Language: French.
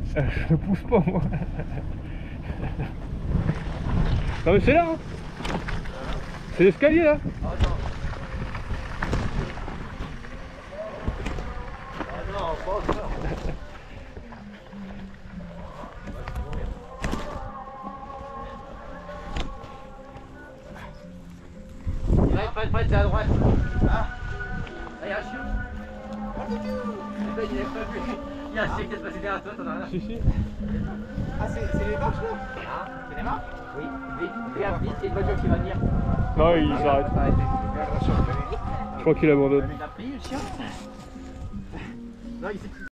Je ne pousse pas moi. Non mais c'est là hein. C'est l'escalier là. Fred, c'est à droite. Ah. Là, il y a un chien. Il y a un chien qui est passé derrière toi, t'en as rien. Si, si. Ah, c'est les marches là? Ah, c'est les marches? Oui. Vite, vite, c'est une voiture qui va venir. Non, il s'arrête. Je crois qu'il abandonne. Il a pris le chien? Non, il s'est pris.